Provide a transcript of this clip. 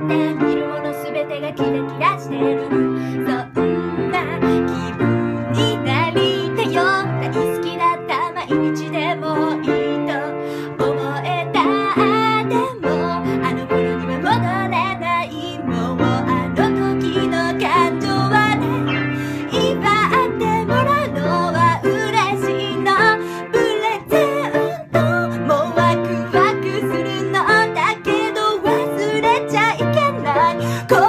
って見るものすべてがキラキラしてる、そんな気分になりたよ。大好きだった毎日でもいいと思えた。でもあの頃には戻れない。もうあの時の感情はね、祝ってもらうのは嬉しいの。プレゼントもワクワクするのだけど忘れちゃいけない。